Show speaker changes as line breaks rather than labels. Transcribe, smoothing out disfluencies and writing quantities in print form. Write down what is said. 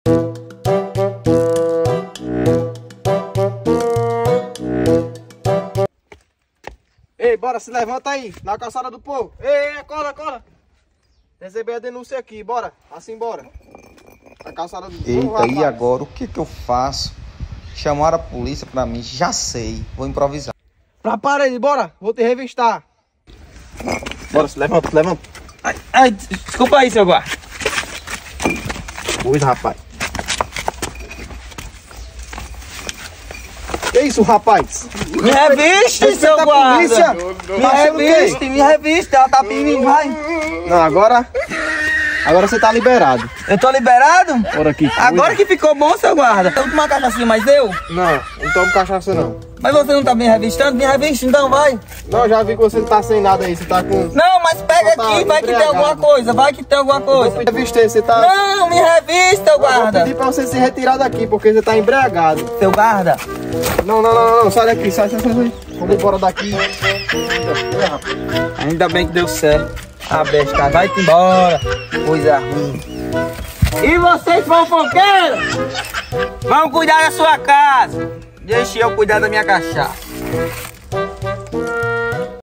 Ei, bora, se levanta aí, na calçada do povo. Ei, acorda, acorda. Recebi a denúncia aqui, bora, assim bora. Na calçada do povo.
Eita,
rapaz.
e agora? O que que eu faço? Chamaram a polícia pra mim, já sei, vou improvisar.
Pra parede, bora, vou te revistar. Bora, se levanta, levanta.
Ai, desculpa aí, seu guarda.
Pois, rapaz. Que isso, rapaz?
Me reviste,
Respeita
seu
a
guarda.
polícia.
Me
Tá achando o quê?
reviste, me reviste. Ela tá pedindo, vai.
Não, agora você tá liberado.
Eu tô liberado?
Bora aqui.
Agora que ficou bom, seu guarda. Eu tomo uma cachaça, mas eu?
Não tomo cachaça não.
Mas você não tá me revistando? Me reviste, então vai.
Não, já vi que você não tá sem nada aí, você tá com...
Não, mas pega
Tá
aqui, vai que tem
embriagado.
alguma coisa. Vai que tem alguma coisa.
Vou revistei, você tá...
Não, me revista,
Eu vou
guarda.
pedir pra você se retirar daqui, porque você tá embriagado.
Seu guarda.
Não, sai daqui, sai. Vamos embora daqui.
Ainda bem que deu certo. A besta, vai-te embora. Coisa ruim. E vocês, fofoqueiros? Vão cuidar da sua casa. Deixe eu cuidar da minha cachaça.